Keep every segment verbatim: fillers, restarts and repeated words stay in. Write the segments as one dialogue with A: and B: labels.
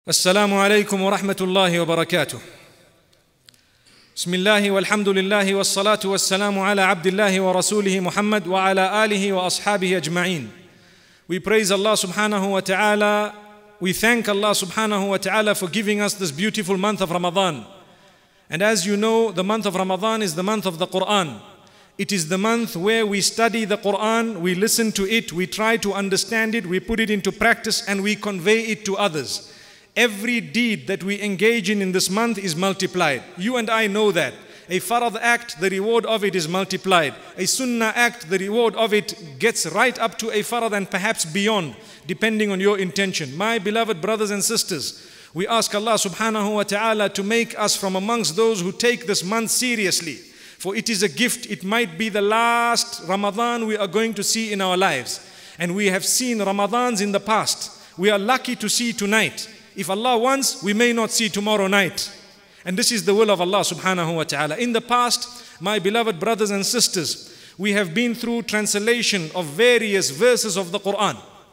A: السلام عليكم ورحمة الله وبركاته. بسم الله والحمد لله والصلاة والسلام على عبد الله ورسوله محمد وعلى آله وأصحابه أجمعين. We praise Allah subhanahu wa ta'ala. We thank Allah subhanahu wa ta'ala for giving us this beautiful month of Ramadan. And as you know, the month of Ramadan is the month of the Qur'an. It is the month where we study the Qur'an, we listen to it, we try to understand it, we put it into practice and we convey it to others. Every deed that we engage in in this month is multiplied. You and I know that. A farad act, the reward of it is multiplied. A sunnah act, the reward of it gets right up to a farad and perhaps beyond, depending on your intention. My beloved brothers and sisters, we ask Allah subhanahu wa ta'ala to make us from amongst those who take this month seriously. For it is a gift. It might be the last Ramadan we are going to see in our lives. And we have seen Ramadans in the past. We are lucky to see tonight. If Allah wants, we may not see tomorrow night. And this is the will of Allah subhanahu wa ta'ala. In the past, my beloved brothers and sisters, we have been through translation of various verses of the Qur'an.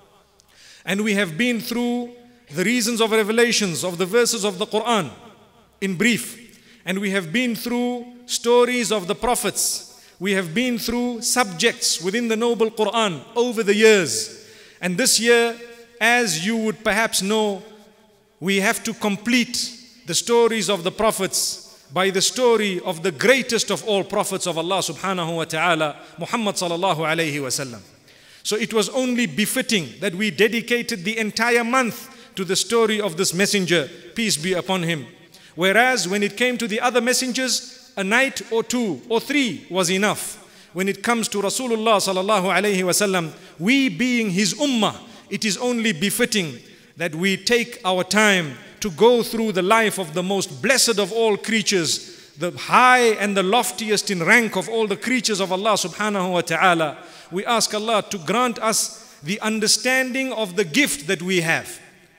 A: And we have been through the reasons of revelations of the verses of the Qur'an in brief. And we have been through stories of the prophets. We have been through subjects within the noble Qur'an over the years. And this year, as you would perhaps know, we have to complete the stories of the prophets by the story of the greatest of all prophets of Allah subhanahu wa ta'ala, Muhammad sallallahu alayhi wa sallam. So it was only befitting that we dedicated the entire month to the story of this messenger, peace be upon him. Whereas when it came to the other messengers, a night or two or three was enough. When it comes to Rasulullah sallallahu alayhi wa sallam, we being his ummah, it is only befitting that we take our time to go through the life of the most blessed of all creatures, the high and the loftiest in rank of all the creatures of Allah subhanahu wa ta'ala. We ask Allah to grant us the understanding of the gift that we have.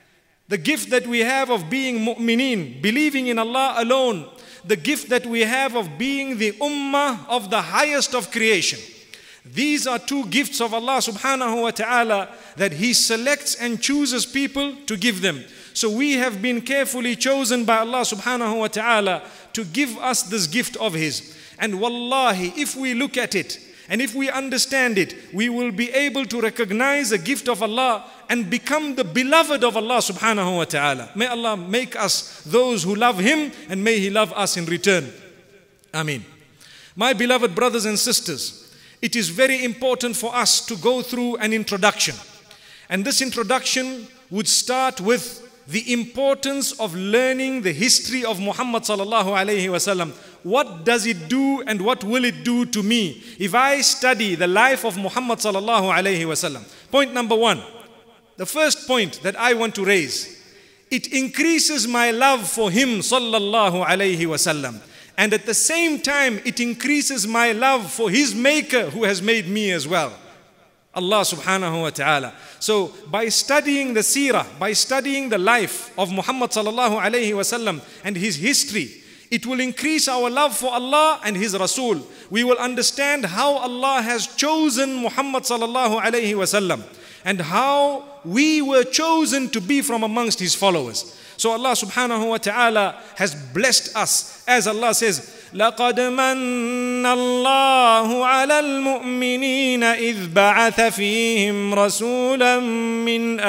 A: The gift that we have of being mu'mineen, believing in Allah alone. The gift that we have of being the ummah of the highest of creation. These are two gifts of Allah subhanahu wa ta'ala that He selects and chooses people to give them. So we have been carefully chosen by Allah subhanahu wa ta'ala to give us this gift of His. And wallahi, if we look at it and if we understand it, we will be able to recognize the gift of Allah and become the beloved of Allah subhanahu wa ta'ala. May Allah make us those who love Him and may He love us in return. Ameen. My beloved brothers and sisters, it is very important for us to go through an introduction. And this introduction would start with the importance of learning the history of Muhammad sallallahu alayhi wa sallam. What does it do and what will it do to me if I study the life of Muhammad sallallahu alayhi wa sallam? Point number one, the first point that I want to raise, it increases my love for him sallallahu alayhi wa sallam. And at the same time, it increases my love for his maker who has made me as well. Allah subhanahu wa ta'ala. So by studying the seerah, by studying the life of Muhammad sallallahu alayhi wa sallam and his history, it will increase our love for Allah and his Rasul. We will understand how Allah has chosen Muhammad sallallahu alayhi wa sallam and how we were chosen to be from amongst his followers. So Allah subhanahu wa ta'ala has blessed us. As Allah says, لَقَدْ مَنَّ اللَّهُ عَلَى الْمُؤْمِنِينَ إِذْ بَعَثَ فِيهِمْ رَسُولًا مِّنْ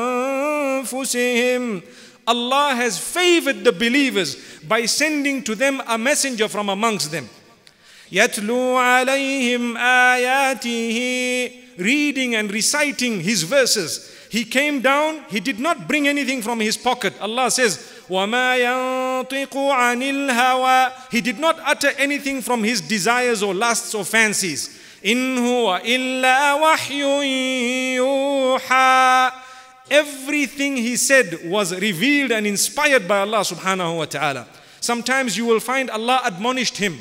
A: أَنفُسِهِمْ. Allah has favored the believers by sending to them a messenger from amongst them. يَتْلُو عَلَيْهِمْ آيَاتِهِ, reading and reciting his verses. He came down, he did not bring anything from his pocket. Allah says, وَمَا يَنطِقُ عَنِ الْهَوَىٰ. He did not utter anything from his desires or lusts or fancies. إِنْ هُوَ إِلَّا وَحْيٌ يُوحَىٰ. Everything he said was revealed and inspired by Allah subhanahu wa ta'ala. Sometimes you will find Allah admonished him.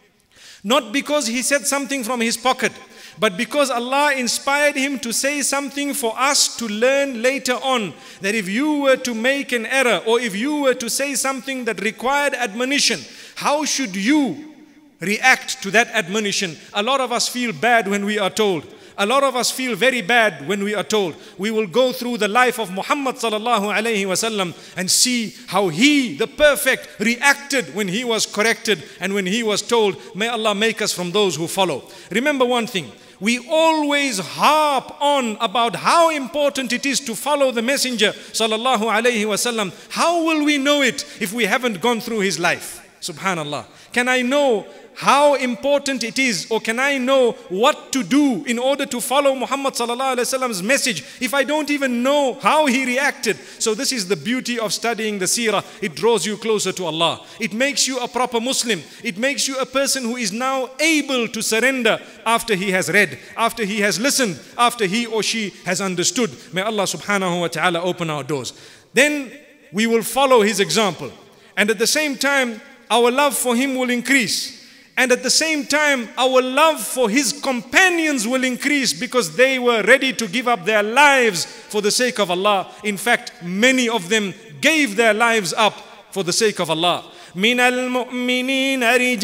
A: Not because he said something from his pocket, but because Allah inspired him to say something for us to learn later on, that if you were to make an error or if you were to say something that required admonition, how should you react to that admonition? A lot of us feel bad when we are told. A lot of us feel very bad when we are told we will go through the life of Muhammad sallallahu alayhi wasallam and see how he, the perfect, reacted when he was corrected and when he was told, may Allah make us from those who follow. Remember one thing, we always harp on about how important it is to follow the Messenger sallallahu alayhi wasallam. How will we know it if we haven't gone through his life? Subhanallah. Can I know how important it is, or can I know what to do in order to follow Muhammad sallallahu alaihi wasallam's message if I don't even know how he reacted? So this is the beauty of studying the seerah. It draws you closer to Allah. It makes you a proper Muslim. It makes you a person who is now able to surrender after he has read, after he has listened, after he or she has understood. May Allah subhanahu wa ta'ala open our doors. Then we will follow his example, and at the same time our love for him will increase. And at the same time, our love for his companions will increase because they were ready to give up their lives for the sake of Allah. In fact, many of them gave their lives up for the sake of Allah. مِنَ الْمُؤْمِنِينَ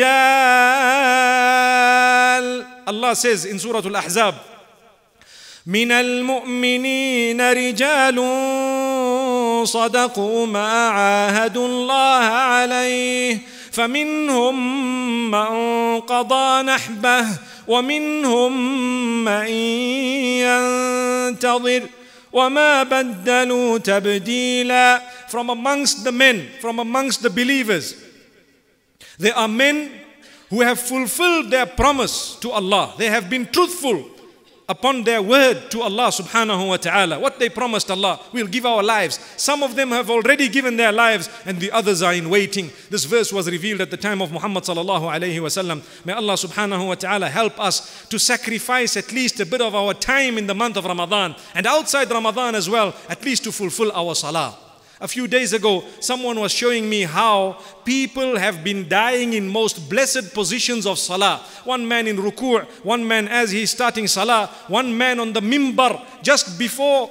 A: رِجَالٌ. Allah says in Surah Al-Ahzab, مِنَ الْمُؤْمِنِينَ رِجَالٌ صَدَقُوا مَا عَاهَدُوا اللَّهَ عَلَيْهِ فمنهم من قضى نحبه ومنهم من ينتظر وما بدلوا تبديلا. From amongst the men, from amongst the believers, there are men who have fulfilled their promise to Allah. They have been truthful upon their word to Allah subhanahu wa ta'ala. What they promised Allah, we'll give our lives. Some of them have already given their lives and the others are in waiting. This verse was revealed at the time of Muhammad sallallahu alayhi wa sallam. May Allah subhanahu wa ta'ala help us to sacrifice at least a bit of our time in the month of Ramadan, and outside Ramadan as well, at least to fulfill our salah. A few days ago, someone was showing me how people have been dying in most blessed positions of salah. One man in ruku', one man as he's starting salah, one man on the mimbar just before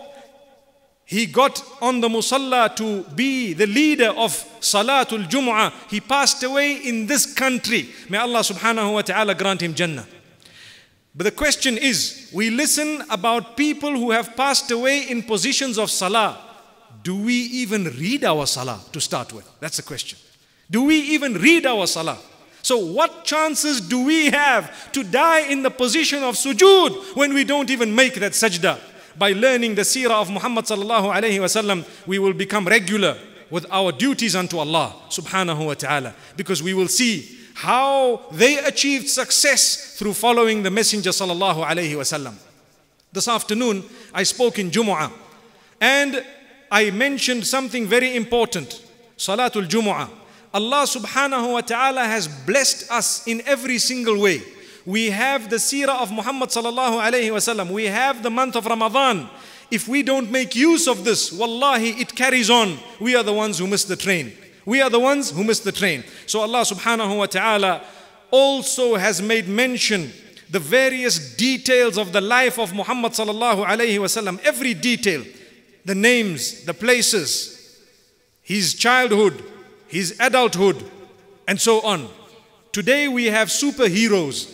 A: he got on the musalla to be the leader of Salatul Jumu'ah. He passed away in this country. May Allah subhanahu wa ta'ala grant him Jannah. But the question is, we listen about people who have passed away in positions of salah. Do we even read our salah to start with? That's the question. Do we even read our salah? So what chances do we have to die in the position of sujood when we don't even make that sajda? By learning the seerah of Muhammad sallallahu alayhi wa sallam, we will become regular with our duties unto Allah subhanahu wa ta'ala, because we will see how they achieved success through following the Messenger sallallahu alayhi wa sallam. This afternoon, I spoke in Jumu'ah, and I mentioned something very important, Salatul Jumu'ah. Allah subhanahu wa ta'ala has blessed us in every single way. We have the seerah of Muhammad sallallahu alayhi wa sallam. We have the month of Ramadan. If we don't make use of this, wallahi, it carries on. We are the ones who miss the train. We are the ones who miss the train. So Allah subhanahu wa ta'ala also has made mention the various details of the life of Muhammad sallallahu alayhi wa sallam. Every detail. The names, the places, his childhood, his adulthood, and so on. Today we have superheroes.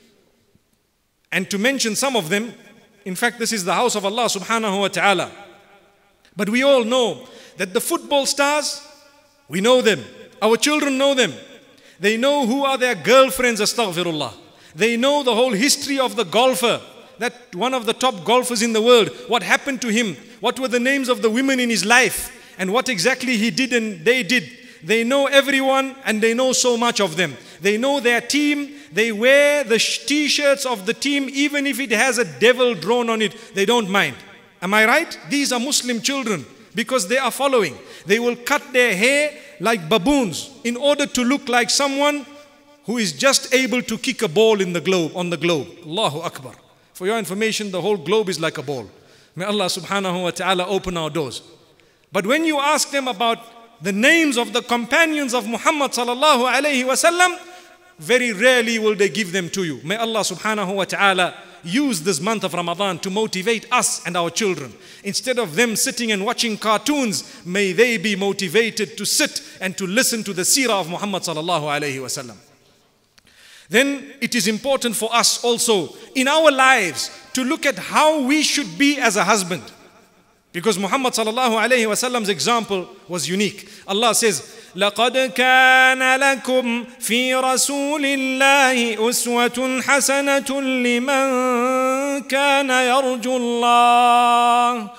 A: And to mention some of them, in fact, this is the house of Allah subhanahu wa ta'ala. But we all know that the football stars, we know them. Our children know them. They know who are their girlfriends, astaghfirullah. They know the whole history of the golfer, that one of the top golfers in the world, what happened to him, what were the names of the women in his life, and what exactly he did and they did. They know everyone and they know so much of them. They know their team. They wear the t-shirts of the team even if it has a devil drawn on it. They don't mind. Am I right? These are Muslim children because they are following. They will cut their hair like baboons in order to look like someone who is just able to kick a ball in the globe, on the globe. Allahu Akbar. For your information, the whole globe is like a ball. May Allah subhanahu wa ta'ala open our doors. But when you ask them about the names of the companions of Muhammad sallallahu alayhi wa sallam, very rarely will they give them to you. May Allah subhanahu wa ta'ala use this month of Ramadan to motivate us and our children. Instead of them sitting and watching cartoons, may they be motivated to sit and to listen to the seerah of Muhammad sallallahu alayhi wa sallam. then it is important for us also in our lives to look at how we should be as a husband. Because Muhammad sallallahu alayhi wa sallam's example was unique. Allah says, لَقَدْ كَانَ لَكُمْ فِي رَسُولِ اللَّهِ أُسْوَةٌ حَسَنَةٌ لِمَنْ كَانَ يَرْجُو اللَّهِ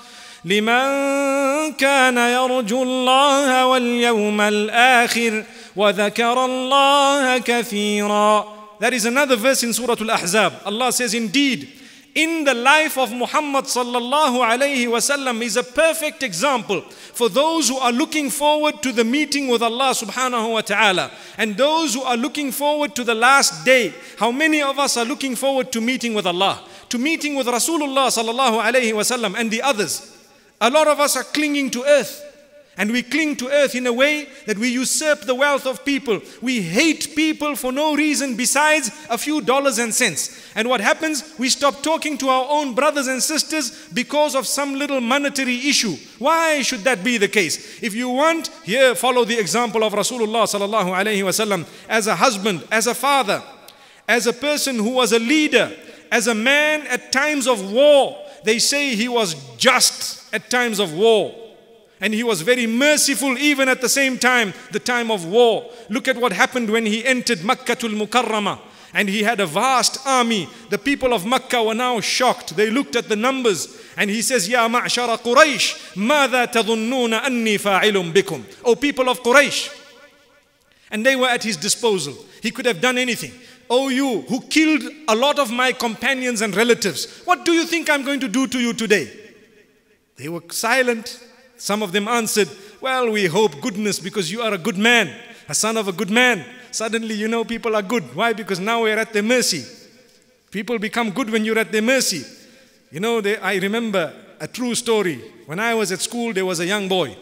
A: لِمَنْ كَانَ يَرْجُو اللَّهَ وَالْيَوْمَ الْآخِرِ وَذَكَرَ اللَّهَ كَثِيرًا. That is another verse in Surah Al-Ahzab. Allah says, indeed, in the life of Muhammad sallallahu alayhi wasallam is a perfect example for those who are looking forward to the meeting with Allah subhanahu wa ta'ala, and those who are looking forward to the last day. How many of us are looking forward to meeting with Allah, to meeting with Rasulullah sallallahu alayhi wasallam and the others? A lot of us are clinging to earth. And we cling to earth in a way that we usurp the wealth of people. We hate people for no reason besides a few dollars and cents. And what happens? We stop talking to our own brothers and sisters because of some little monetary issue. Why should that be the case? If you want, here follow the example of Rasulullah sallallahu alayhi wasallam as a husband, as a father, as a person who was a leader, as a man at times of war. They say he was just at times of war. And he was very merciful even at the same time, the time of war. Look at what happened when he entered Makkatul Mukarramah. And he had a vast army. The people of Makkah were now shocked. They looked at the numbers. And he says, Ya ma'shara Quraysh, ماذا تظنون أني فاعل بكم? O people of Quraysh. And they were at his disposal. He could have done anything. O you who killed a lot of my companions and relatives, what do you think I'm going to do to you today? They were silent. Some of them answered, well, we hope goodness because you are a good man, a son of a good man. Suddenly, you know, people are good. Why? Because now we're at their mercy. People become good when you're at their mercy. You know, they, I remember a true story. When I was at school, there was a young boy.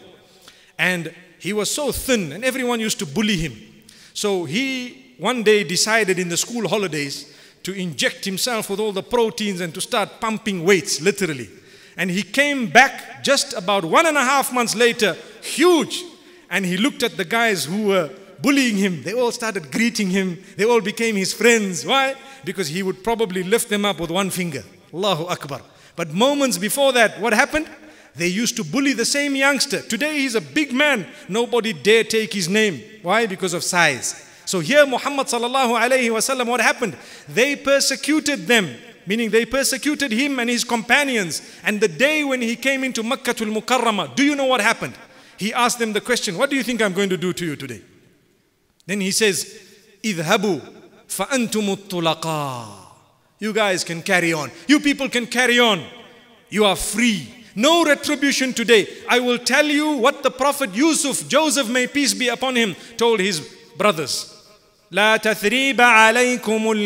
A: And he was so thin and everyone used to bully him. So he one day decided in the school holidays to inject himself with all the proteins and to start pumping weights, literally. And he came back just about one and a half months later, huge. And he looked at the guys who were bullying him. They all started greeting him. They all became his friends. Why? Because he would probably lift them up with one finger. Allahu Akbar. But moments before that, what happened? They used to bully the same youngster. Today he's a big man. Nobody dare take his name. Why? Because of size. So here Muhammad sallallahu alayhi wasallam, what happened? They persecuted them. Meaning they persecuted him and his companions. And the day when he came into Makkatul Mukarramah, do you know what happened? He asked them the question, what do you think I'm going to do to you today? Then he says, اذهبوا فأنتم الطلقاء. You guys can carry on. You people can carry on. You are free. No retribution today. I will tell you what the Prophet Yusuf, Joseph, may peace be upon him, told his brothers. لا تثريب عليكم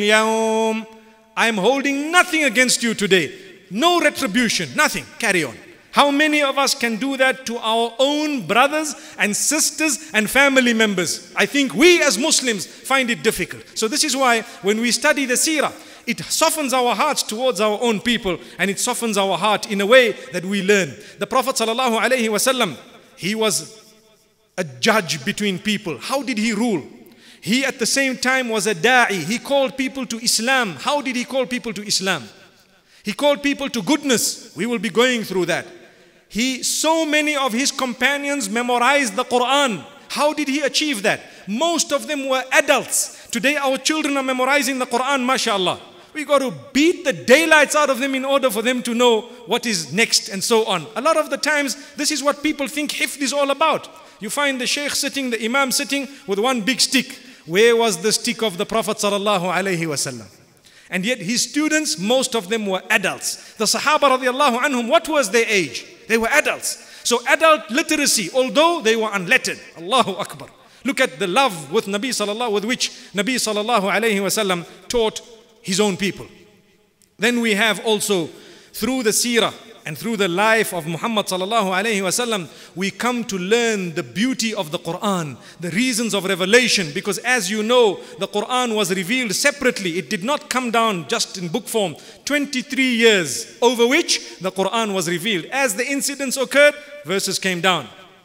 A: اليوم. I am holding nothing against you today. No retribution, nothing. Carry on. How many of us can do that to our own brothers and sisters and family members? I think we as Muslims find it difficult. So this is why when we study the Seerah, it softens our hearts towards our own people, and it softens our heart in a way that we learn. The Prophet sallallahu alaihi wasallam, he was a judge between people. How did he rule? He at the same time was a da'i. He called people to Islam. How did he call people to Islam? He called people to goodness. We will be going through that. He, so many of his companions memorized the Qur'an. How did he achieve that? Most of them were adults. Today our children are memorizing the Qur'an, mashallah. We got to beat the daylights out of them in order for them to know what is next and so on. A lot of the times, this is what people think hifd is all about. You find the sheikh sitting, the imam sitting with one big stick. Where was the stick of the Prophet sallallahu alaihi wasallam? And yet his students, most of them were adults. The Sahaba radiallahu anhum, what was their age? They were adults. So adult literacy, although they were unlettered. Allahu Akbar. Look at the love with Nabi sallallahu, with which Nabi sallallahu alaihi wasallam taught his own people. Then we have also through the Seerah and through the life of Muhammad sallallahu alaihi wasallam, we come to learn the beauty of the Qur'an, the reasons of revelation. Because as you know, the Qur'an was revealed separately. It did not come down just in book form. twenty-three years over which the Qur'an was revealed. As the incidents occurred, verses came down.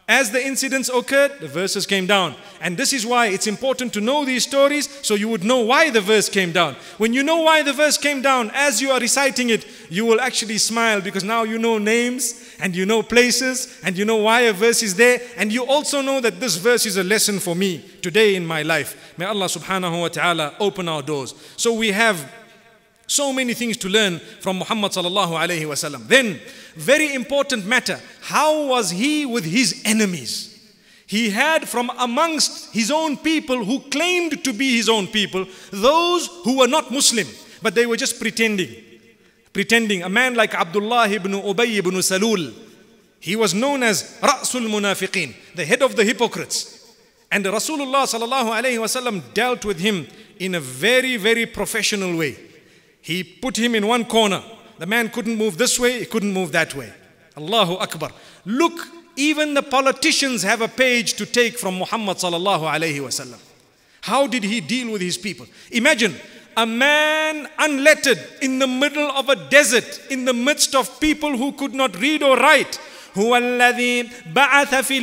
A: As the incidents occurred, the verses came down. And this is why it's important to know these stories, so you would know why the verse came down. When you know why the verse came down, as you are reciting it, you will actually smile, because now you know names, and you know places, and you know why a verse is there, and you also know that this verse is a lesson for me today in my life. May Allah subhanahu wa ta'ala open our doors. So we have so many things to learn from Muhammad sallallahu alayhi wa sallam. Then, very important matter, how was he with his enemies? He had from amongst his own people who claimed to be his own people, those who were not Muslim, but they were just pretending. Pretending. A man like Abdullah ibn Ubay ibn Salul, he was known as Ra'sul Munafiqeen, the head of the hypocrites. And Rasulullah sallallahu alayhi wa sallam dealt with him in a very, very professional way. He put him in one corner. The man couldn't move this way, he couldn't move that way. Allahu Akbar. Look, even the politicians have a page to take from Muhammad sallallahu alayhi wa sallam. How did he deal with his people? Imagine a man unlettered in the middle of a desert, in the midst of people who could not read or write. هو الذي بعث في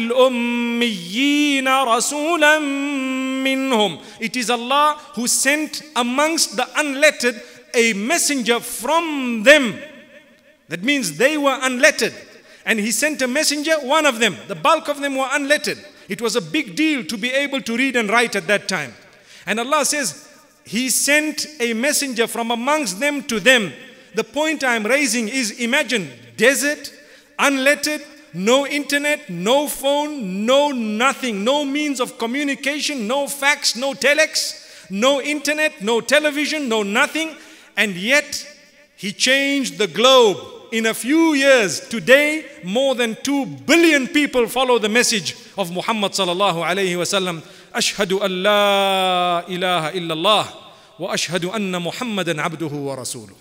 A: الأميين رسولا منهم. It is Allah who sent amongst the unlettered a messenger from them. That means they were unlettered. And he sent a messenger, one of them. The bulk of them were unlettered. It was a big deal to be able to read and write at that time. And Allah says, He sent a messenger from amongst them to them. The point I'm raising is, imagine, desert, unlettered, no internet, no phone, no nothing, no means of communication, no fax, no telex, no internet, no television, no nothing. And yet, he changed the globe. In a few years, today, more than two billion people follow the message of Muhammad sallallahu alayhi wa sallam. Ashhadu an la ilaha illallah wa ashhadu anna Muhammadan abduhu wa rasuluh.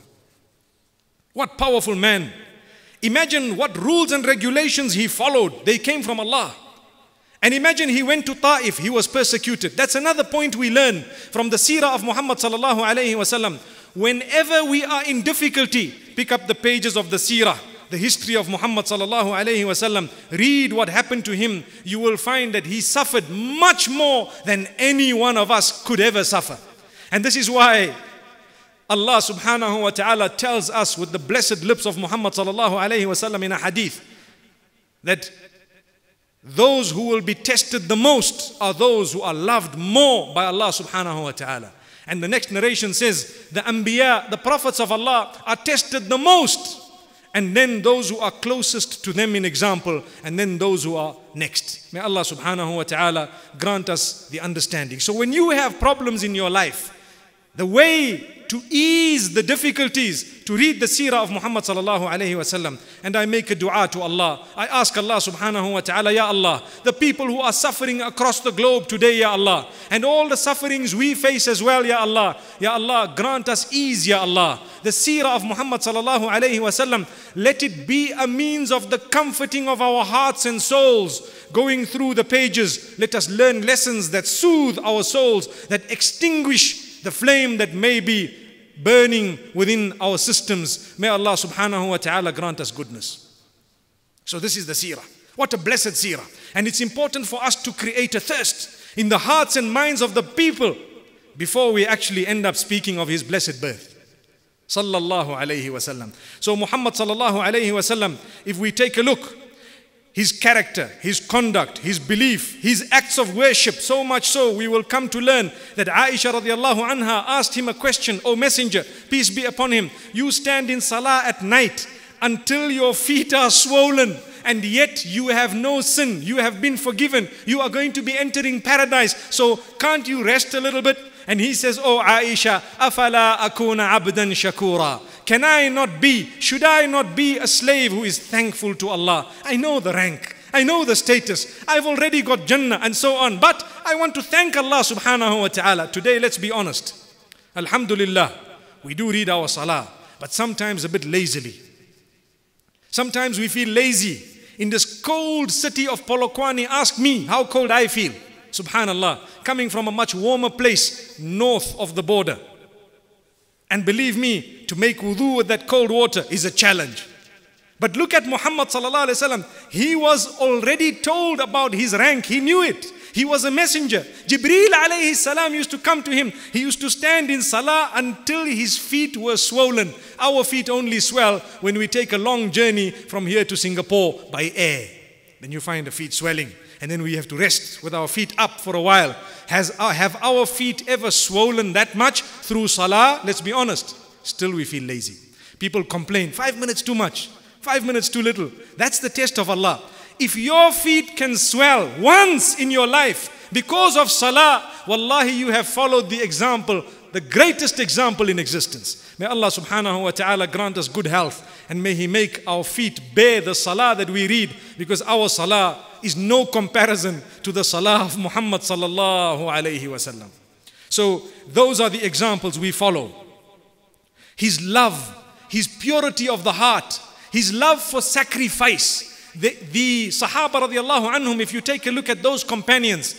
A: What powerful man. Imagine what rules and regulations he followed. They came from Allah. And imagine he went to Ta'if, he was persecuted. That's another point we learn from the seerah of Muhammad sallallahu alayhi wa sallam. Whenever we are in difficulty, pick up the pages of the seerah, the history of Muhammad sallallahu alayhi wa sallam. Read what happened to him. You will find that he suffered much more than any one of us could ever suffer. And this is why Allah subhanahu wa ta'ala tells us with the blessed lips of Muhammad sallallahu alayhi wa sallam in a hadith that those who will be tested the most are those who are loved more by Allah subhanahu wa ta'ala. And the next narration says, the Anbiya, the prophets of Allah, are tested the most. And then those who are closest to them in example, and then those who are next. May Allah subhanahu wa ta'ala grant us the understanding. So when you have problems in your life, the way to ease the difficulties, to read the seerah of Muhammad sallallahu alayhi wa sallam. And I make a dua to Allah. I ask Allah subhanahu wa ta'ala, Ya Allah, the people who are suffering across the globe today, Ya Allah, and all the sufferings we face as well, Ya Allah, Ya Allah, grant us ease, Ya Allah. The seerah of Muhammad sallallahu alayhi wa sallam, let it be a means of the comforting of our hearts and souls. Going through the pages, let us learn lessons that soothe our souls, that extinguish the flame that may be burning within our systems. May Allah subhanahu wa ta'ala grant us goodness. So this is the seerah. What a blessed seerah. And it's important for us to create a thirst in the hearts and minds of the people before we actually end up speaking of his blessed birth. Sallallahu alayhi wa sallam. So Muhammad sallallahu alayhi wa sallam, if we take a look, his character, his conduct, his belief, his acts of worship, so much so we will come to learn that Aisha radiallahu anha asked him a question, O Messenger, peace be upon him, you stand in salah at night until your feet are swollen, and yet you have no sin, you have been forgiven, you are going to be entering paradise, so can't you rest a little bit? And he says, Oh Aisha, afala akuna abdan shakura. Can I not be, should I not be a slave who is thankful to Allah? I know the rank, I know the status, I've already got Jannah and so on, but I want to thank Allah subhanahu wa ta'ala. Today, let's be honest. Alhamdulillah, we do read our salah, but sometimes a bit lazily. Sometimes we feel lazy. In this cold city of Polokwane, ask me how cold I feel. Subhanallah, coming from a much warmer place north of the border. And believe me, to make wudu with that cold water is a challenge. But look at Muhammad sallallahu alaihi wasallam. He was already told about his rank. He knew it. He was a messenger. Jibreel alayhi salam used to come to him. He used to stand in salah until his feet were swollen. Our feet only swell when we take a long journey from here to Singapore by air. Then you find the feet swelling. And then we have to rest with our feet up for a while. Has, uh, have our feet ever swollen that much through salah? Let's be honest. Still we feel lazy. People complain, five minutes too much, five minutes too little. That's the test of Allah. If your feet can swell once in your life because of salah, wallahi, you have followed the example, the greatest example in existence. May Allah subhanahu wa ta'ala grant us good health, and may He make our feet bear the salah that we read, because our salah is no comparison to the salah of Muhammad sallallahu alayhi wa sallam. So those are the examples we follow. His love, his purity of the heart, his love for sacrifice. The, the Sahaba radiallahu anhum, if you take a look at those companions,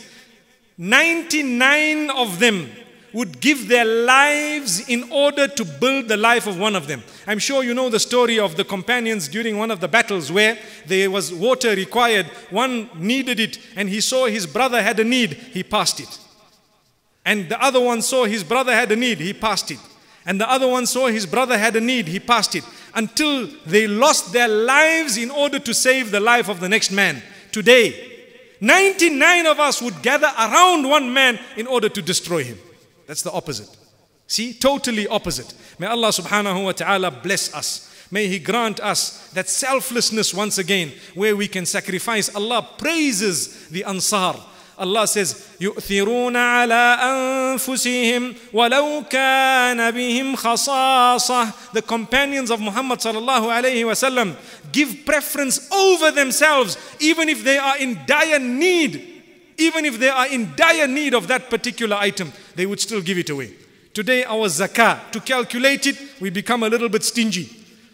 A: ninety-nine of them would give their lives in order to build the life of one of them. I'm sure you know the story of the companions during one of the battles where there was water required. One needed it and he saw his brother had a need, he passed it. And the other one saw his brother had a need, he passed it. And the other one saw his brother had a need, he passed it. Until they lost their lives in order to save the life of the next man. Today, ninety-nine of us would gather around one man in order to destroy him. That's the opposite. See, totally opposite. May Allah subhanahu wa ta'ala bless us. May He grant us that selflessness once again, where we can sacrifice. Allah praises the Ansar. Allah says, يُؤْثِرُونَ عَلَىٰ أَنفُسِهِمْ وَلَوْ كَانَ بِهِمْ خَصَاصَةٌ. The companions of Muhammad sallallahu alayhi wa sallam give preference over themselves, even if they are in dire need. Even if they are in dire need of that particular item, they would still give it away. Today, our zakah, to calculate it, we become a little bit stingy.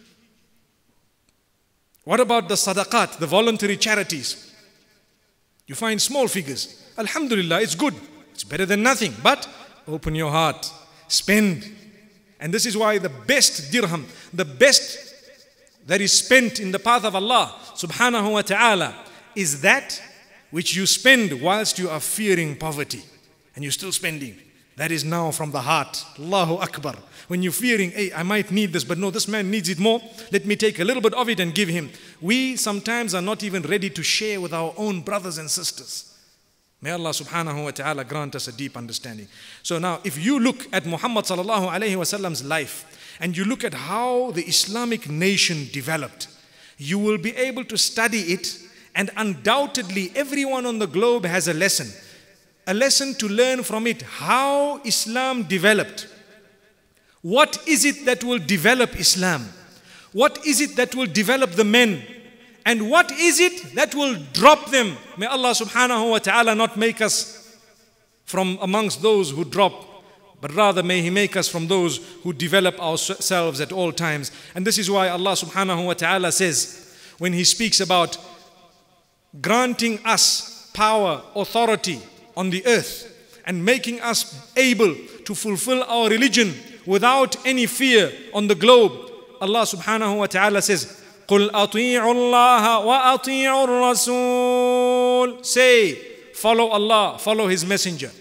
A: What about the sadaqat, the voluntary charities? You find small figures. Alhamdulillah, it's good. It's better than nothing. But open your heart, spend. And this is why the best dirham, the best that is spent in the path of Allah subhanahu wa ta'ala is that which you spend whilst you are fearing poverty and you're still spending. That is now from the heart. Allahu Akbar. When you're fearing, hey, I might need this, but no, this man needs it more. Let me take a little bit of it and give him. We sometimes are not even ready to share with our own brothers and sisters. May Allah subhanahu wa ta'ala grant us a deep understanding. So now, if you look at Muhammad sallallahu alayhi wa sallam's life, and you look at how the Islamic nation developed, you will be able to study it. And undoubtedly, everyone on the globe has a lesson. A lesson to learn from it. How Islam developed. What is it that will develop Islam? What is it that will develop the men? And what is it that will drop them? May Allah subhanahu wa ta'ala not make us from amongst those who drop, but rather may He make us from those who develop ourselves at all times. And this is why Allah subhanahu wa ta'ala says, when He speaks about granting us power, authority on the earth and making us able to fulfill our religion without any fear on the globe. Allah subhanahu wa ta'ala says, قُلْ أَطِيعُوا اللَّهَ وَأَطِيعُوا الرَّسُولَ. Say, follow Allah, follow His messenger.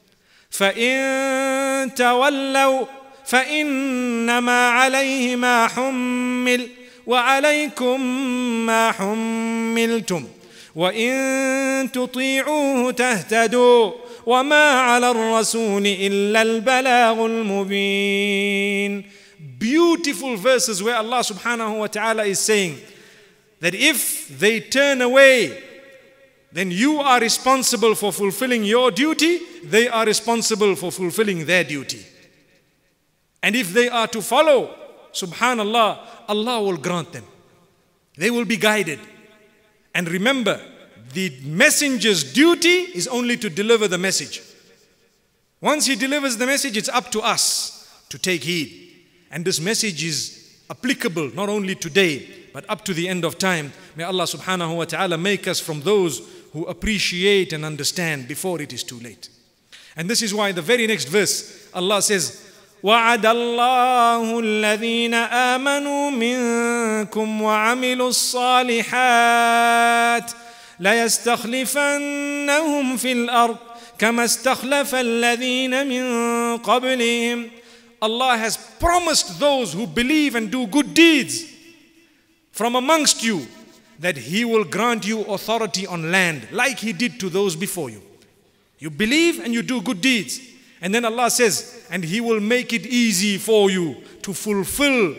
A: فَإِن تَوَلَّوْا فَإِنَّمَا عَلَيْهِ مَا حُمِّلْ وَعَلَيْكُمْ مَا حُمِّلْتُمْ وَإِن تُطِيعُوهُ تَهْتَدُوا وَمَا عَلَى الرَّسُولِ إِلَّا الْبَلَاغُ الْمُبِينُ. Beautiful verses where Allah subhanahu wa ta'ala is saying that if they turn away, then you are responsible for fulfilling your duty, they are responsible for fulfilling their duty. And if they are to follow, subhanallah, Allah will grant them. They will be guided. And remember, the messenger's duty is only to deliver the message. Once he delivers the message, it's up to us to take heed. And this message is applicable not only today, but up to the end of time. May Allah subhanahu wa ta'ala make us from those who appreciate and understand before it is too late. And this is why the very next verse, Allah says, وَعَدَ اللَّهُ الَّذِينَ آمَنُوا مِنكُمْ وَعَمِلُوا الصَّالِحَاتِ لَيَسْتَخْلِفَنَّهُمْ فِي الْأَرْضِ كَمَا اسْتَخْلَفَ الَّذِينَ مِن قَبْلِهِمْ. Allah has promised those who believe and do good deeds from amongst you that He will grant you authority on land like He did to those before you. You believe and you do good deeds. And then Allah says, and He will make it easy for you to fulfill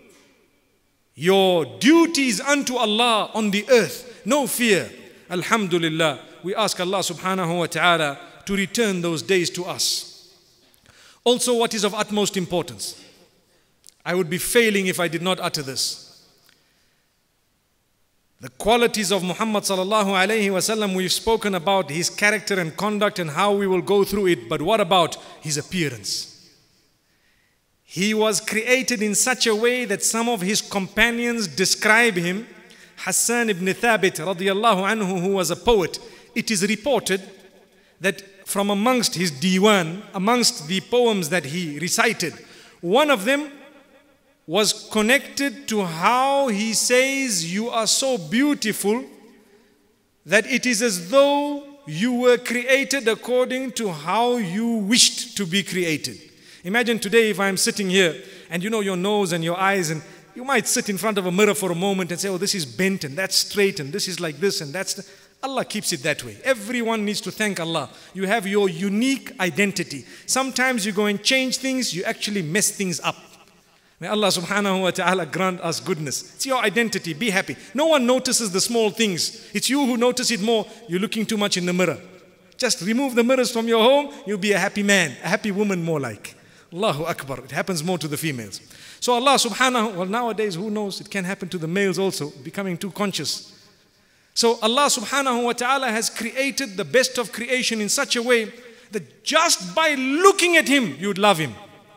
A: your duties unto Allah on the earth. No fear. Alhamdulillah. We ask Allah subhanahu wa ta'ala to return those days to us. Also, what is of utmost importance? I would be failing if I did not utter this. The qualities of Muhammad sallallahu alayhi wasallam, we've spoken about his character and conduct and how we will go through it. But what about his appearance? He was created in such a way that some of his companions describe him. Hassan ibn Thabit radiyallahu anhu, who was a poet, it is reported that from amongst his diwan, amongst the poems that he recited, one of them was connected to how he says, you are so beautiful that it is as though you were created according to how you wished to be created. Imagine today if I'm sitting here and you know your nose and your eyes, and you might sit in front of a mirror for a moment and say, oh, this is bent and that's straight and this is like this and that's... The... Allah keeps it that way. Everyone needs to thank Allah. You have your unique identity. Sometimes you go and change things, you actually mess things up. May Allah subhanahu wa ta'ala grant us goodness. It's your identity. Be happy. No one notices the small things. It's you who notice it more. You're looking too much in the mirror. Just remove the mirrors from your home. You'll be a happy man, a happy woman more like. Allahu Akbar. It happens more to the females. So Allah subhanahu, well nowadays who knows, it can happen to the males also, becoming too conscious. So Allah subhanahu wa ta'ala has created the best of creation in such a way that just by looking at Him, you'd love Him.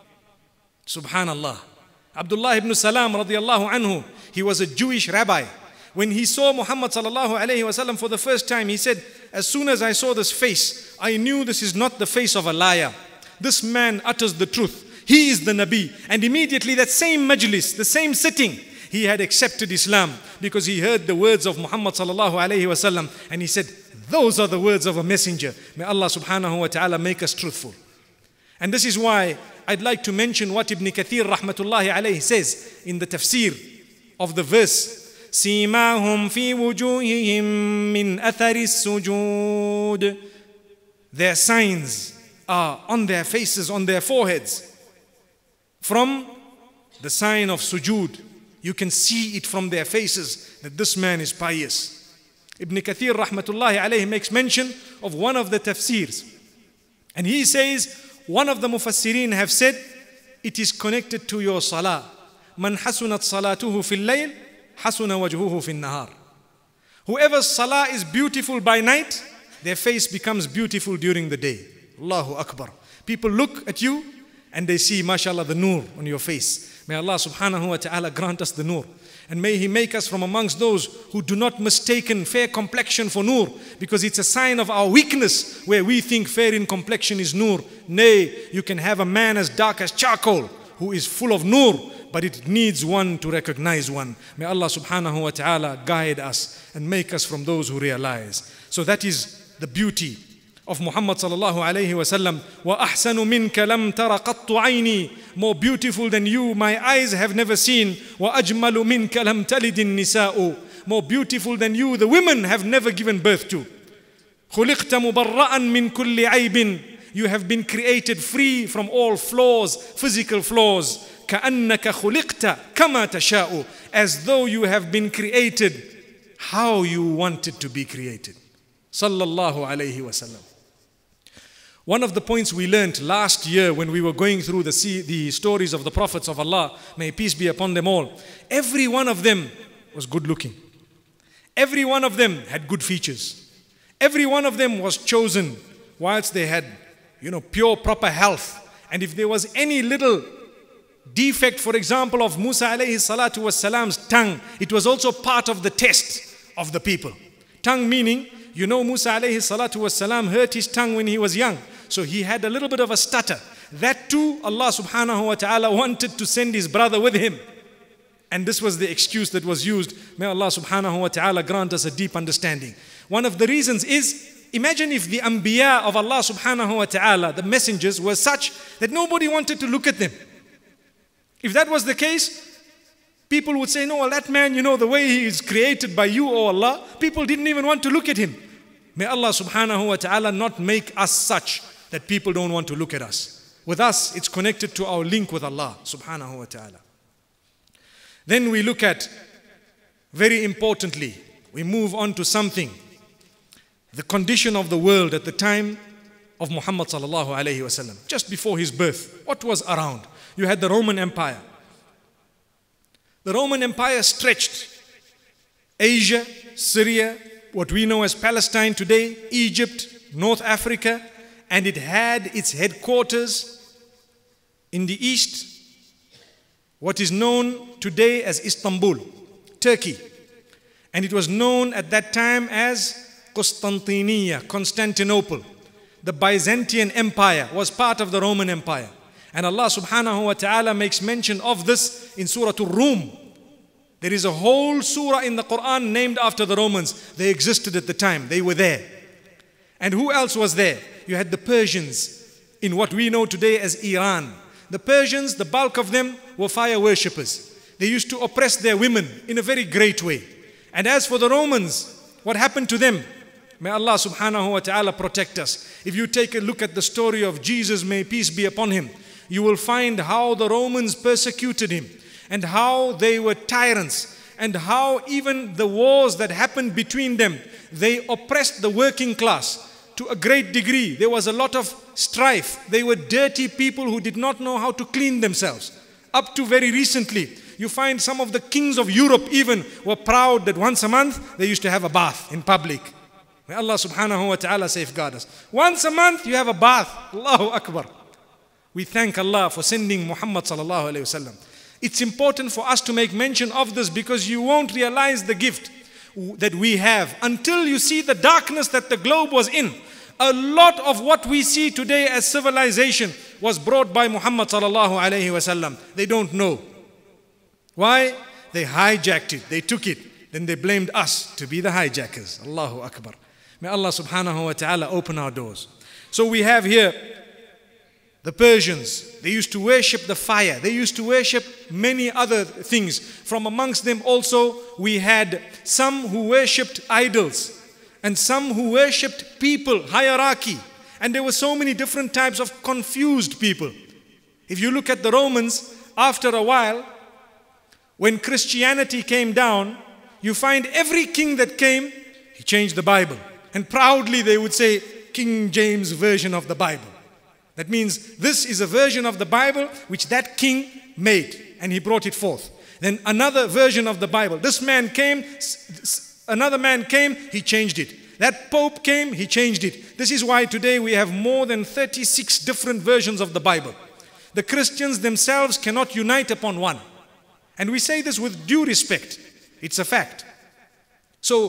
A: Subhanallah. Abdullah ibn Salam radiyallahu anhu, he was a Jewish rabbi. When he saw Muhammad sallallahu alayhi wasallam for the first time, he said, as soon as I saw this face, I knew this is not the face of a liar. This man utters the truth. He is the Nabi. And immediately that same majlis, the same sitting, he had accepted Islam because he heard the words of Muhammad sallallahu alayhi wasallam, and he said, those are the words of a messenger. May Allah subhanahu wa ta'ala make us truthful. And this is why I'd like to mention what Ibn Kathir rahmatullahi alayhi says in the tafsir of the verse, سِيمَاهُمْ فِي وُجُوهِهِمْ مِنْ أَثَرِ السُّجُودِ. Their signs are on their faces, on their foreheads, from the sign of sujood. You can see it from their faces that this man is pious. Ibn Kathir rahmatullahi alayhi makes mention of one of the tafsirs. And he says, one of the mufassirin have said, it is connected to your salah. Man hasunat salatuhu fil layl, hasuna wajhuhu fil nahar. Whoever's salah is beautiful by night, their face becomes beautiful during the day. Allahu Akbar. People look at you and they see, mashallah, the nur on your face. May Allah subhanahu wa ta'ala grant us the nur. And may He make us from amongst those who do not mistaken fair complexion for nur, because it's a sign of our weakness where we think fair in complexion is nur. Nay, you can have a man as dark as charcoal who is full of nur, but it needs one to recognize one. May Allah subhanahu wa ta'ala guide us and make us from those who realize. So that is the beauty of Muhammad sallallahu alayhi wa sallam. Wa ahsanu minka lam tara qattu ayni. More beautiful than you, my eyes have never seen. Wa ajmalu minka lam talidin nisa'u. More beautiful than you, the women have never given birth to. Khuliqta mubarra'an min kulli aybin. You have been created free from all flaws, physical flaws. Ka'annaka khuliqta kama tasha'u. As though you have been created how you wanted to be created. Sallallahu alayhi wa sallam. One of the points we learned last year when we were going through the, the stories of the prophets of Allah, may peace be upon them all, every one of them was good looking. Every one of them had good features. Every one of them was chosen whilst they had, you know, pure, proper health. And if there was any little defect, for example, of Musa alayhi salatu was salam's tongue, it was also part of the test of the people. Tongue meaning, you know, Musa alayhi salatu was salam hurt his tongue when he was young. So he had a little bit of a stutter. That too, Allah subhanahu wa ta'ala wanted to send his brother with him. And this was the excuse that was used. May Allah subhanahu wa ta'ala grant us a deep understanding. One of the reasons is, imagine if the Anbiya of Allah subhanahu wa ta'ala, the messengers, were such that nobody wanted to look at them. If that was the case, people would say, no, well, that man, you know, the way he is created by you, O Allah, people didn't even want to look at him. May Allah subhanahu wa ta'ala not make us such that people don't want to look at us. With us, it's connected to our link with Allah subhanahu wa ta'ala. Then we look at, very importantly, we move on to something. The condition of the world at the time of Muhammad sallallahu alayhi wa sallam, just before his birth. What was around? You had the Roman Empire. The Roman Empire stretched Asia, Syria, what we know as Palestine today, Egypt, North Africa, and it had its headquarters in the east, what is known today as Istanbul, Turkey. And it was known at that time as Constantinople, Constantinople. The Byzantine Empire was part of the Roman Empire. And Allah subhanahu wa ta'ala makes mention of this in Surah Ar-Rum. There is a whole surah in the Qur'an named after the Romans. They existed at the time. They were there. And who else was there? You had the Persians in what we know today as Iran. The Persians, the bulk of them were fire worshippers. They used to oppress their women in a very great way. And as for the Romans, what happened to them? May Allah subhanahu wa ta'ala protect us. If you take a look at the story of Jesus, may peace be upon him, you will find how the Romans persecuted him and how they were tyrants and how even the wars that happened between them, they oppressed the working class to a great degree. There was a lot of strife. They were dirty people who did not know how to clean themselves. Up to very recently, you find some of the kings of Europe even were proud that once a month they used to have a bath in public. May Allah subhanahu wa ta'ala safeguard us. Once a month you have a bath. Allahu Akbar. We thank Allah for sending Muhammad sallallahu alayhi wa sallam. It's important for us to make mention of this because you won't realize the gift that we have until you see the darkness that the globe was in. A lot of what we see today as civilization was brought by Muhammad sallallahu alayhi wa sallam. They don't know. Why? They hijacked it. They took it. Then they blamed us to be the hijackers. Allahu Akbar. May Allah subhanahu wa ta'ala open our doors. So we have here the Persians. They used to worship the fire. They used to worship many other things. From amongst them also we had some who worshipped idols and some who worshipped people, hierarchy. And there were so many different types of confused people. If you look at the Romans, after a while, when Christianity came down, you find every king that came, he changed the Bible. And proudly they would say, King James Version of the Bible. That means this is a version of the Bible which that king made and he brought it forth. Then another version of the Bible. This man came, another man came, he changed it. That Pope came, he changed it. This is why today we have more than thirty-six different versions of the Bible. The Christians themselves cannot unite upon one. And we say this with due respect. It's a fact. So,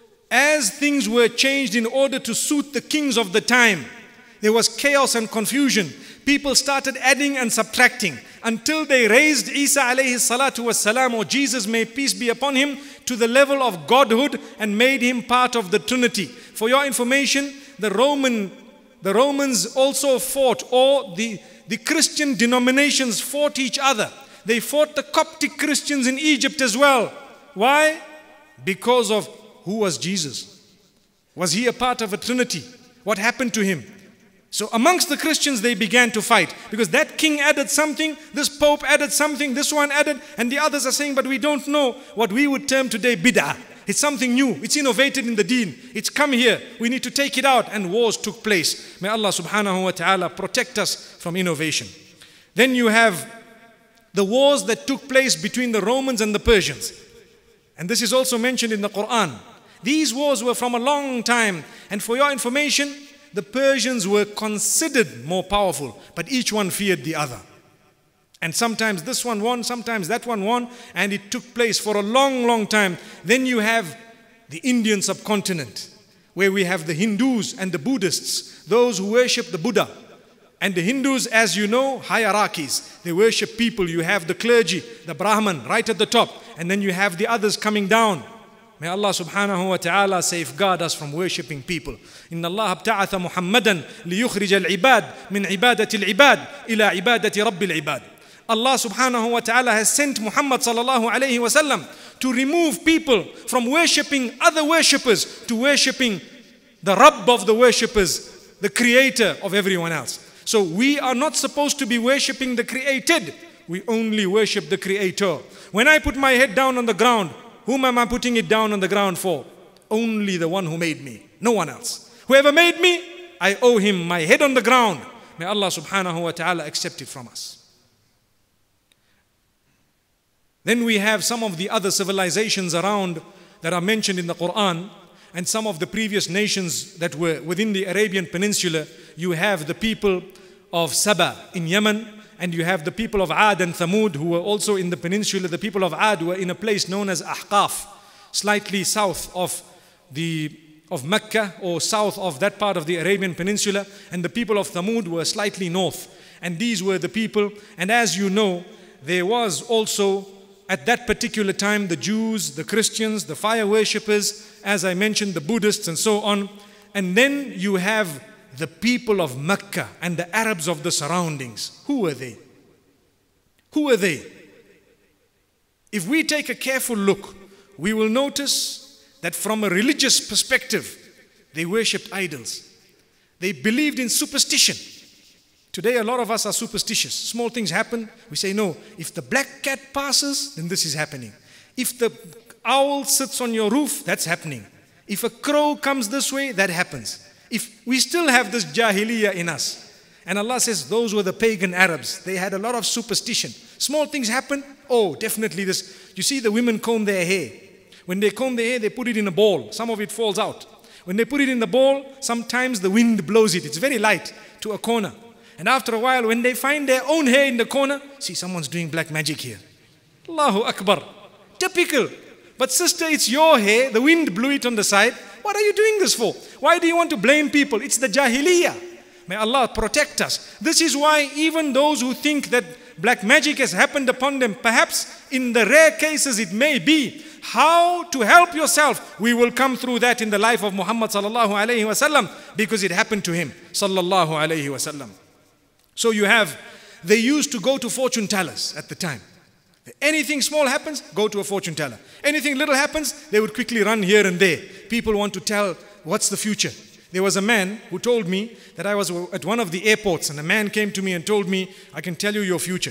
A: as things were changed in order to suit the kings of the time, there was chaos and confusion. People started adding and subtracting until they raised Isa alayhi salatu was salam, or Jesus, may peace be upon him, to the level of godhood and made him part of the Trinity. For your information, the Roman, the Romans also fought, or the, the Christian denominations fought each other. They fought the Coptic Christians in Egypt as well. Why? Because of who was Jesus? Was he a part of a Trinity? What happened to him? So amongst the Christians they began to fight because that king added something, this Pope added something, this one added, and the others are saying, but we don't know what we would term today bid'ah. It's something new, it's innovated in the deen, it's come here, we need to take it out, and wars took place. May Allah subhanahu wa ta'ala protect us from innovation. Then you have the wars that took place between the Romans and the Persians. And this is also mentioned in the Qur'an. These wars were from a long time, and for your information, the Persians were considered more powerful, but each one feared the other. And sometimes this one won, sometimes that one won, and it took place for a long, long time. Then you have the Indian subcontinent, where we have the Hindus and the Buddhists, those who worship the Buddha. And the Hindus, as you know, hierarchies. They worship people. You have the clergy, the Brahman, right at the top. And then you have the others coming down. May Allah subhanahu wa ta'ala safeguard us from worshipping people. Inna Allah abta'atha Muhammadan liyukhrij al-ibad min ibadati al-ibad ila ibadati rabbil ibad. Allah subhanahu wa ta'ala has sent Muhammad sallallahu alayhi wa sallam to remove people from worshipping other worshippers to worshipping the Rabb of the worshippers, the creator of everyone else. So we are not supposed to be worshipping the created. We only worship the creator. When I put my head down on the ground, whom am I putting it down on the ground for? Only the one who made me, no one else. Whoever made me, I owe him my head on the ground. May Allah subhanahu wa ta'ala accept it from us. Then we have some of the other civilizations around that are mentioned in the Qur'an, and some of the previous nations that were within the Arabian Peninsula. You have the people of Saba in Yemen, and you have the people of Ad and Thamud who were also in the peninsula. The people of Ad were in a place known as Ahqaf, slightly south of the of Mecca, or south of that part of the Arabian Peninsula, and the people of Thamud were slightly north. And these were the people, and as you know, there was also at that particular time the Jews, the Christians, the fire worshippers, as I mentioned, the Buddhists and so on. And then you have the people of Mecca and the Arabs of the surroundings. Who were they? Who were they? If we take a careful look, we will notice that from a religious perspective, they worshipped idols. They believed in superstition. Today, a lot of us are superstitious. Small things happen, we say, no, if the black cat passes, then this is happening. If the owl sits on your roof, that's happening. If a crow comes this way, that happens. If we still have this jahiliyyah in us. And Allah says, those were the pagan Arabs. They had a lot of superstition. Small things happen, oh, definitely this. You see the women comb their hair. When they comb their hair, they put it in a ball. Some of it falls out. When they put it in the ball, sometimes the wind blows it. It's very light to a corner. And after a while, when they find their own hair in the corner, see, someone's doing black magic here. Allahu Akbar. Typical. But sister, it's your hair. The wind blew it on the side. What are you doing this for? Why do you want to blame people? It's the jahiliyyah. May Allah protect us. This is why even those who think that black magic has happened upon them, perhaps in the rare cases it may be, how to help yourself, we will come through that in the life of Muhammad sallallahu alayhi wa sallam, because it happened to him sallallahu alayhi wa sallam. So you have, they used to go to fortune tellers at the time. Anything small happens, go to a fortune teller. Anything little happens, they would quickly run here and there. People want to tell what's the future. There was a man who told me that I was at one of the airports, and a man came to me and told me, I can tell you your future.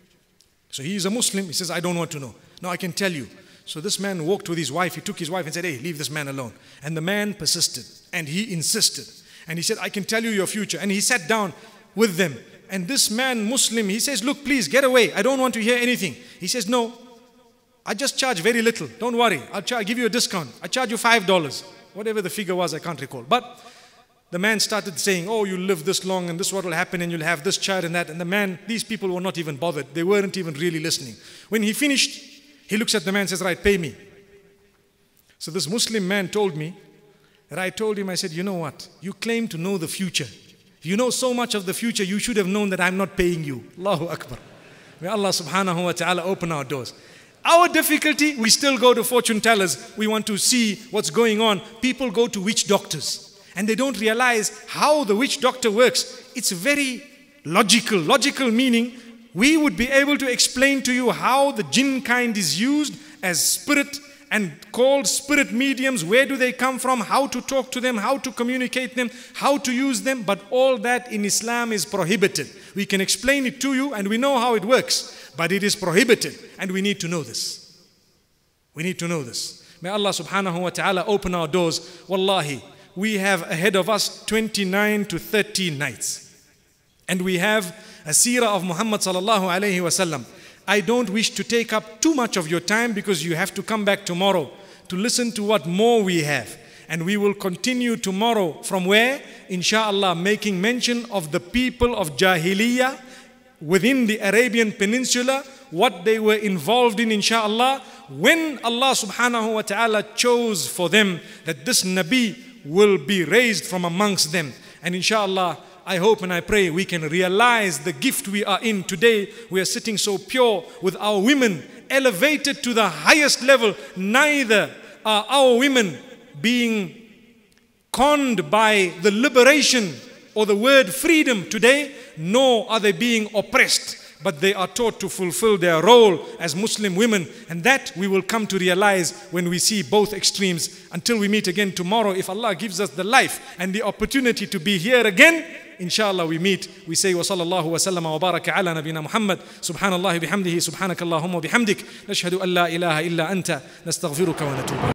A: So he is a Muslim. He says, I don't want to know. No, I can tell you. So this man walked with his wife. He took his wife and said, hey, leave this man alone. And the man persisted and he insisted. And he said, I can tell you your future. And he sat down with them. And this man, Muslim, he says, look, please get away. I don't want to hear anything. He says, no, I just charge very little. Don't worry. I'll, I'll give you a discount. I charge you five dollars. Whatever the figure was, I can't recall. But the man started saying, oh, you'll live this long and this is what will happen and you'll have this child and that. And the man, these people were not even bothered. They weren't even really listening. When he finished, he looks at the man and says, right, pay me. So this Muslim man told me that I told him, I said, you know what? You claim to know the future. You know so much of the future, you should have known that I'm not paying you. Allahu Akbar. May Allah subhanahu wa ta'ala open our doors. Our difficulty, we still go to fortune tellers. We want to see what's going on. People go to witch doctors and they don't realize how the witch doctor works. It's very logical. Logical meaning we would be able to explain to you how the jinn kind is used as spirit and called spirit mediums. Where do they come from? How to talk to them? How to communicate them? How to use them? But all that in Islam is prohibited. We can explain it to you and we know how it works, but it is prohibited and we need to know this. We need to know this. May Allah subhanahu wa ta'ala open our doors. Wallahi, we have ahead of us twenty-nine to thirty nights. And we have a seerah of Muhammad sallallahu alayhi wa sallam. I don't wish to take up too much of your time because you have to come back tomorrow to listen to what more we have. And we will continue tomorrow from where? Insha'Allah, making mention of the people of Jahiliyyah within the Arabian Peninsula, what they were involved in, insha'Allah, when Allah subhanahu wa ta'ala chose for them that this Nabi will be raised from amongst them. And insha'Allah, I hope and I pray we can realize the gift we are in today. We are sitting so pure with our women elevated to the highest level. Neither are our women being conned by the liberation or the word freedom today, nor are they being oppressed, but they are taught to fulfill their role as Muslim women. And that we will come to realize when we see both extremes. Until we meet again tomorrow, if Allah gives us the life and the opportunity to be here again, inshallah we meet. We say wa sallallahu wa sallama wa baraka ala nabina Muhammad. Subhanallah bihamdihi, subhanakallahumma bihamdik. Nashhadu an la ilaha illa anta, nastaghfiruka wa natubu.